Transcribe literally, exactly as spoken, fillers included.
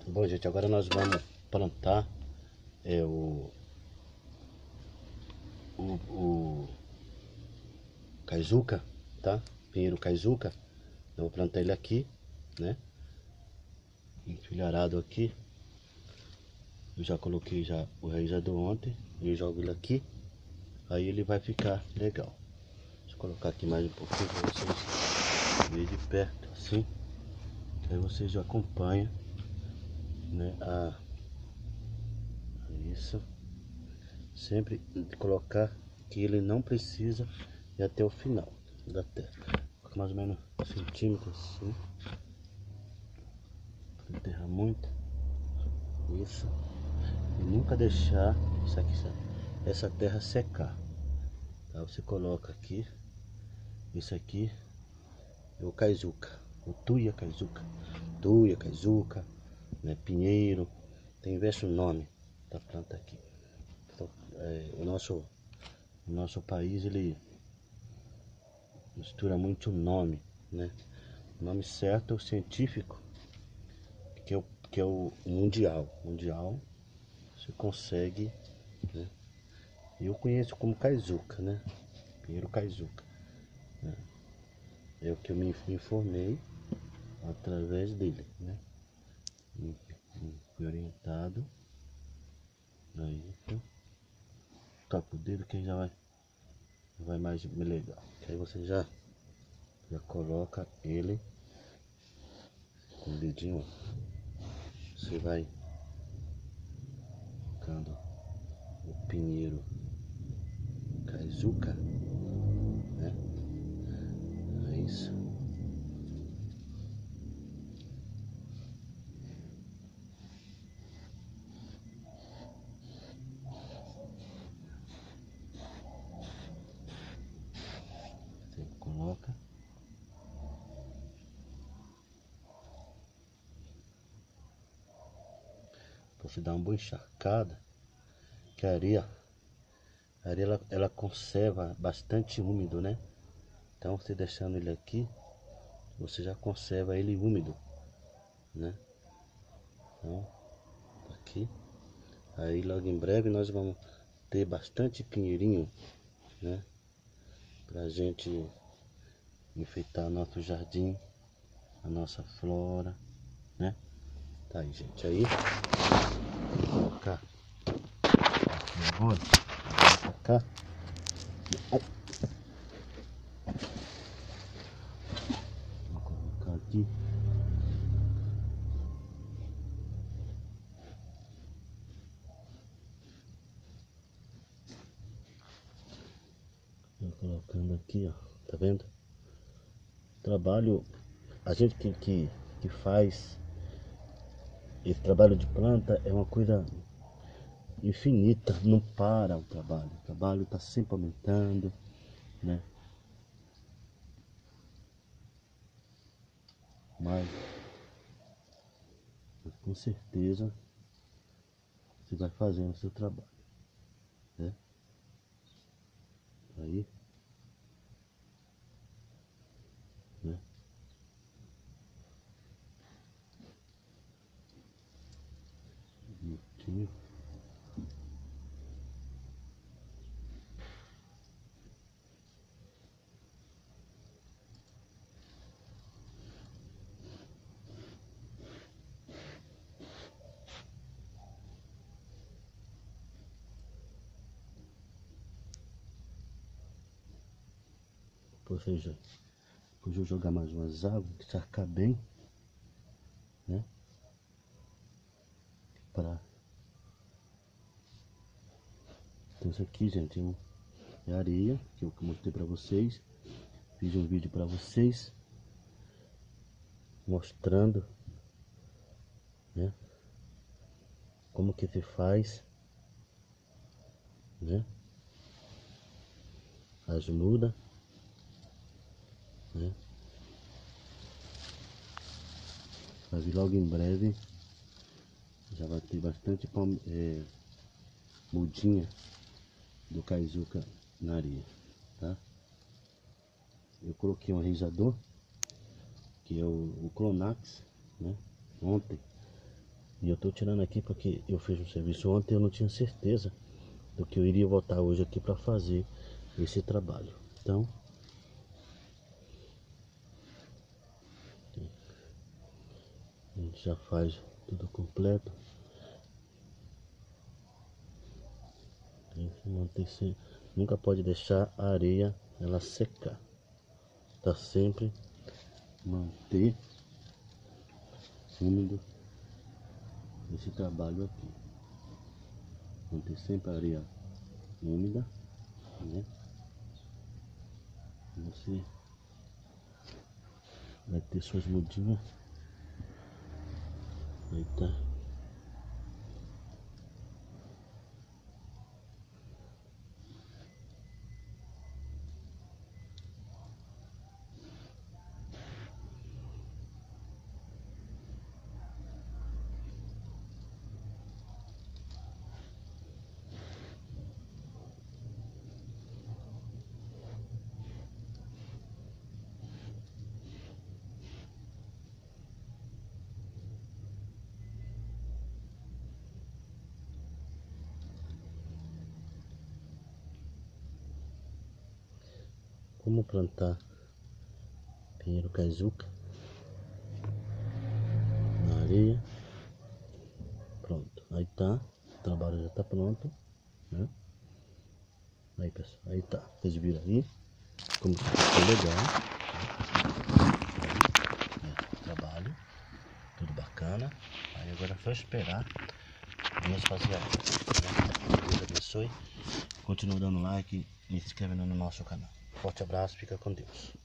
Bom, gente, agora nós vamos plantar é, o, o, o caizuca, tá? Pinheiro caizuca. Eu vou plantar ele aqui, né? Enfilharado aqui. Eu já coloquei já o raizador ontem. E eu jogo ele aqui. Aí ele vai ficar legal. Deixa eu colocar aqui mais um pouquinho para vocês verem de perto, assim. Aí vocês já acompanham, né? A Isso. Sempre colocar que ele não precisa ir até o final da terra. Coloca mais ou menos um centímetro assim. Não enterrar muito. Isso. E nunca deixar isso aqui, essa terra secar. Tá? Você coloca aqui. Isso aqui é o caizuca. O tuia caizuca. Tuia caizuca, né? Pinheiro. Tem diversos nomes da planta aqui. Então, é, o nosso o nosso país ele mistura muito o nome, né? O nome certo é o científico, que é o, que é o mundial. Mundial você consegue, né? Eu conheço como caizuca, né? Pinheiro caizuca, né? É o que eu me informei através dele, né? E, e fui orientado. Aí, então, toca o dedo que já vai, vai mais legal. Que aí você já, já coloca ele com o dedinho. Você vai colocando o pinheiro caizuca, né? É isso. Você coloca. Você dá uma boa encharcada, que a areia, a areia ela, ela conserva bastante úmido, né? Então você deixando ele aqui, você já conserva ele úmido, né? Então, aqui. Aí logo em breve nós vamos ter bastante pinheirinho, né? Pra gente enfeitar nosso jardim, a nossa flora, né? Tá aí, gente. Aí, vou colocar aqui agora, vou colocar. Vou colocar aqui. Vou colocando aqui, ó. Tá vendo? Trabalho, a gente que, que, que faz esse trabalho de planta é uma coisa infinita, não para o trabalho. O trabalho está sempre aumentando, né? Mas, mas com certeza você vai fazendo o seu trabalho, né? Aí, né? Bonitinho. Ou seja, depois eu jogar mais umas águas, encharcar bem, né? Pra... Então isso aqui, gente, é areia, que eu mostrei pra vocês. Fiz um vídeo pra vocês, mostrando, né? Como que se faz, né? As mudas, né? Mas logo em breve já vai ter bastante é, mudinha do caizuca na areia, tá? Eu coloquei um raizador, que é o, o Clonax, né? Ontem E eu tô tirando aqui porque eu fiz um serviço ontem e eu não tinha certeza do que eu iria voltar hoje aqui para fazer esse trabalho. Então, a gente já faz tudo completo. Tem que manter sempre, nunca pode deixar a areia ela secar. Tá sempre manter úmido esse trabalho aqui. Manter sempre a areia úmida, né? Você vai ter suas mudinhas. Aí tá. Como plantar pinheiro caizuca na areia. Pronto, aí tá, o trabalho já tá pronto, né? Aí pessoal, aí tá, vocês viram aí como ficou legal, aí, é, trabalho, tudo bacana. Aí agora é só esperar Deus fazer a obra, né? Deus abençoe, continua dando like e se inscrevendo no nosso canal. Forte abraço, fica com Deus.